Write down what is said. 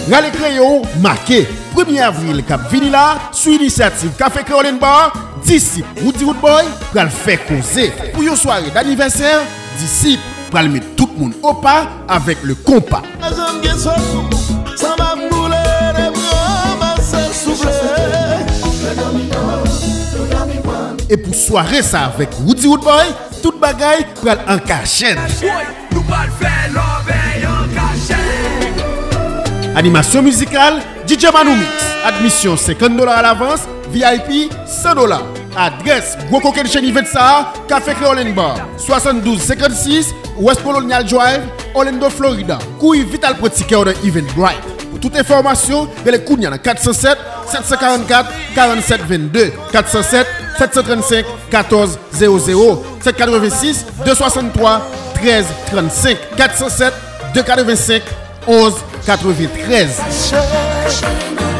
Rale crayon marqué 1er avril cap vini là sous initiative Café Caroline Bar disciple Woody Woodboy pral faire causer pour une soirée d'anniversaire disciple pral mettre tout le monde au pas avec le compas. Et pour soirée ça avec Woody Woodboy, toute bagaille pral en cachette. Animation musicale, DJ Manu Mix. Admission $50 à l'avance, VIP $100. Adresse Gros Coquin Chez Nivetsa, Café Caroline Bar, 7256 West Colonial Drive, Orlando, Florida. Couille Vital pour ticket de Eventbrite. Pour toute information, les Kounia 407 744 47 22 407 735 14 00 786 263 13 35 407 285 11 93.